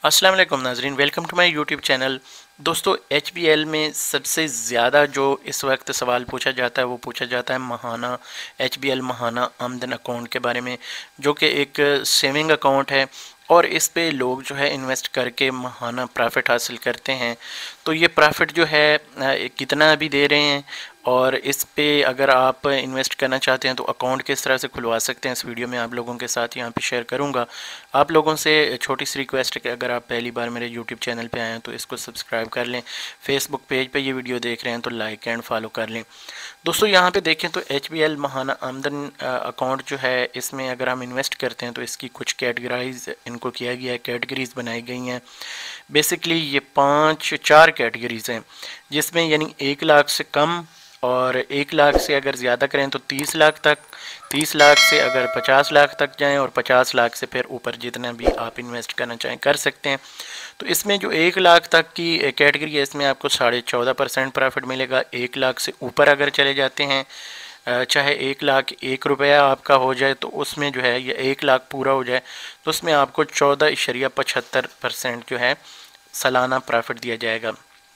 अस्सलाम वालेकुम नाजरीन, welcome to my YouTube channel. दोस्तों, एचबीएल में सबसे ज़्यादा जो इस वक्त सवाल पूछा जाता है वो पूछा जाता है महाना एचबीएल महाना आमदन अकाउंट के बारे में, जो कि एक सेविंग अकाउंट है और इस पे लोग जो है इन्वेस्ट करके महाना प्रॉफिट हासिल करते हैं। तो ये प्रॉफिट जो है कितना अभी दे रहे हैं और इस पे अगर आप इन्वेस्ट करना चाहते हैं तो अकाउंट किस तरह से खुलवा सकते हैं, इस वीडियो में आप लोगों के साथ यहाँ पे शेयर करूँगा। आप लोगों से छोटी सी रिक्वेस्ट है कि अगर आप पहली बार मेरे यूट्यूब चैनल पे आए हैं तो इसको सब्सक्राइब कर लें। फेसबुक पेज पे ये वीडियो देख रहे हैं तो लाइक एंड फॉलो कर लें। दोस्तों, यहाँ पे देखें तो एचबीएल महाना आमदन अकाउंट जो है, इसमें अगर हम इन्वेस्ट करते हैं तो इसकी कुछ कैटेगराइज इनको किया गया है, कैटेगरीज बनाई गई हैं। बेसिकली ये चार कैटेगरीज हैं, जिसमें यानी 1 लाख से कम और 1 लाख से अगर ज़्यादा करें तो 30 लाख तक, 30 लाख से अगर 50 लाख तक जाएं और 50 लाख से फिर ऊपर जितना भी आप इन्वेस्ट करना चाहें कर सकते हैं। तो इसमें जो 1 लाख तक की कैटेगरी है, इसमें आपको 14.5% प्रॉफिट मिलेगा। 1 लाख से ऊपर अगर चले जाते हैं, चाहे 1 लाख 1 रुपया आपका हो जाए तो उसमें जो है, ये 1 लाख पूरा हो जाए तो उसमें आपको 14.75% जो है सालाना प्रॉफिट दिया जाएगा।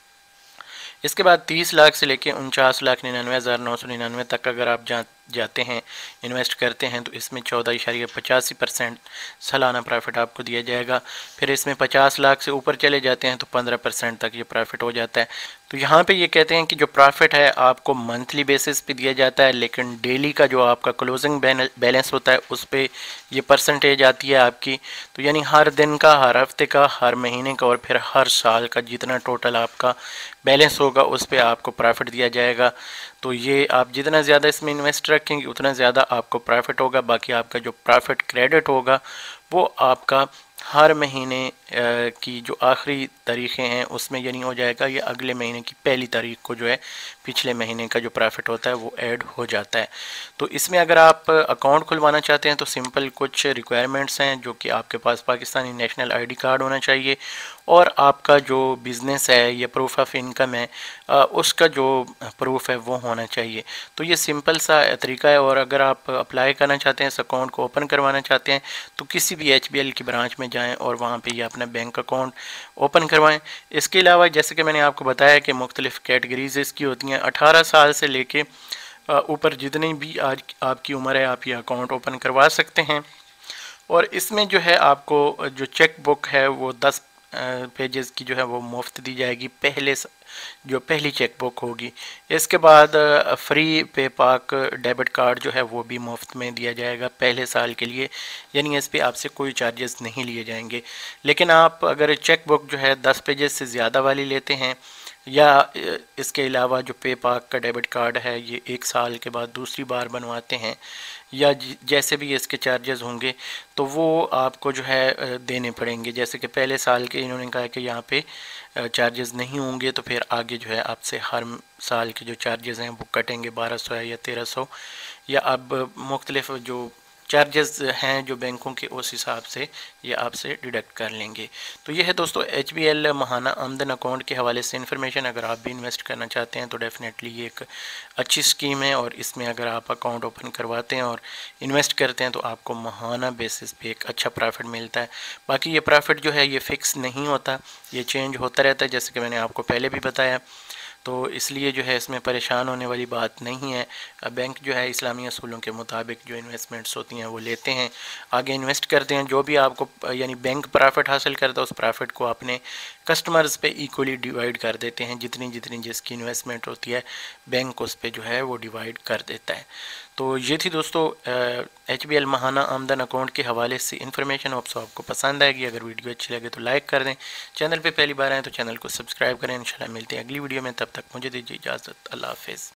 इसके बाद 30 लाख से लेके 49,99,999 तक अगर आप जाते हैं, इन्वेस्ट करते हैं, तो इसमें 14.85% सालाना प्रॉफिट आपको दिया जाएगा। फिर इसमें 50 लाख से ऊपर चले जाते हैं तो 15% तक ये प्रॉफिट हो जाता है। तो यहाँ पे ये कहते हैं कि जो प्रॉफिट है आपको मंथली बेसिस पे दिया जाता है, लेकिन डेली का जो आपका क्लोजिंग बैलेंस होता है उस पर ये परसेंटेज आती है आपकी। तो यानी हर दिन का, हर हफ्ते का, हर महीने का और फिर हर साल का जितना टोटल आपका बैलेंस होगा उस पर आपको प्रॉफिट दिया जाएगा। तो ये आप जितना ज़्यादा इसमें इन्वेस्ट रखेंगे उतना ज़्यादा आपको प्रॉफिट होगा। बाकी आपका जो प्रॉफिट क्रेडिट होगा वो आपका हर महीने की जो आखिरी तारीखें हैं उसमें यानी हो जाएगा, ये अगले महीने की पहली तारीख को जो है पिछले महीने का जो प्रॉफिट होता है वो ऐड हो जाता है। तो इसमें अगर आप अकाउंट खुलवाना चाहते हैं तो सिंपल कुछ रिक्वायरमेंट्स हैं, जो कि आपके पास पाकिस्तानी नेशनल आईडी कार्ड होना चाहिए और आपका जो बिज़नेस है या प्रूफ ऑफ इनकम है उसका जो प्रूफ है वो होना चाहिए। तो ये सिंपल सा तरीका है। और अगर आप अप्लाई करना चाहते हैं, इस अकाउंट को ओपन करवाना चाहते हैं, तो किसी भी एचबीएल की ब्रांच में जाएं और वहाँ पे ये अपना बैंक अकाउंट ओपन करवाएं। इसके अलावा जैसे कि मैंने आपको बताया कि मुख्तलिफ़ कैटेगरीज इसकी होती हैं। 18 साल से लेके ऊपर जितनी भी आज आपकी उम्र है आप ये अकाउंट ओपन करवा सकते हैं। और इसमें जो है आपको जो चेक बुक है वो 10 पेजेस की जो है वो मुफ्त दी जाएगी, जो पहली चेक बुक होगी। इसके बाद फ्री पेपाक डेबिट कार्ड जो है वो भी मुफ्त में दिया जाएगा पहले साल के लिए, यानी इस पे आपसे कोई चार्जेस नहीं लिए जाएंगे। लेकिन आप अगर चेक बुक जो है 10 पेजेस से ज़्यादा वाली लेते हैं या इसके अलावा जो पेपाक का डेबिट कार्ड है ये 1 साल के बाद दूसरी बार बनवाते हैं या जैसे भी इसके चार्जेस होंगे तो वो आपको जो है देने पड़ेंगे। जैसे कि पहले साल के इन्होंने कहा कि यहाँ पे चार्जेस नहीं होंगे, तो फिर आगे जो है आपसे हर साल के जो चार्जेस हैं वो कटेंगे, 1200 है या 1300, या अब मुख्तलिफ जो चार्जेस हैं जो बैंकों के, उस हिसाब से ये आपसे डिडक्ट कर लेंगे। तो ये है दोस्तों एचबीएल महाना आमदन अकाउंट के हवाले से इन्फॉर्मेशन। अगर आप भी इन्वेस्ट करना चाहते हैं तो डेफ़िनेटली ये एक अच्छी स्कीम है और इसमें अगर आप अकाउंट ओपन करवाते हैं और इन्वेस्ट करते हैं तो आपको महाना बेसिस पे एक अच्छा प्रॉफिट मिलता है। बाकी ये प्रॉफिट जो है ये फ़िक्स नहीं होता, ये चेंज होता रहता है, जैसे कि मैंने आपको पहले भी बताया। तो इसलिए जो है इसमें परेशान होने वाली बात नहीं है। बैंक जो है इस्लामी असूलों के मुताबिक जो इन्वेस्टमेंट्स होती हैं वो लेते हैं, आगे इन्वेस्ट करते हैं। जो भी आपको यानी बैंक प्रॉफिट हासिल करता है उस प्रॉफिट को अपने कस्टमर्स पे इक्वली डिवाइड कर देते हैं, जितनी जितनी जिसकी इन्वेस्टमेंट होती है बैंक उस पर जो है वो डिवाइड कर देता है। तो ये थी दोस्तों एचबीएल महाना आमदन अकाउंट के हवाले से इन्फॉर्मेशन। आपको पसंद आएगी। अगर वीडियो अच्छी लगे तो लाइक कर दें, चैनल पे पहली बार आए तो चैनल को सब्सक्राइब करें। इंशाल्लाह मिलते हैं अगली वीडियो में, तब तक मुझे दीजिए इजाज़त। अल्लाह हाफ़िज़।